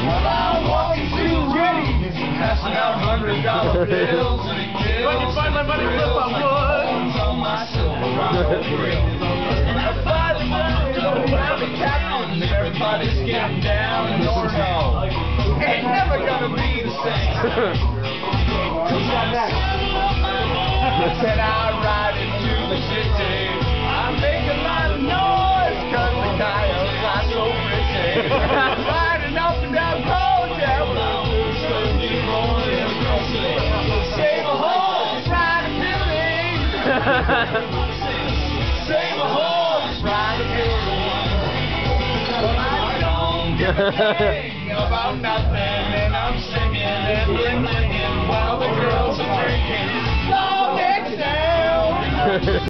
I'm walking through Ready, passing out $100 bills. When you find my money clip, I would. On my Silverado grill. And I find the money around the captain. Everybody's getting down and no, ain't never gonna be the same. Said I ride into the city. I make a lot of noise cause the coyotes fly so pretty. Riding up and down cold, yeah. Save a horse, ride a Milley. Save a horse, ride a Milley. Well, I don't give a thing about nothing, and I'm singing and bling-blinging while the girls are drinking. Long next down.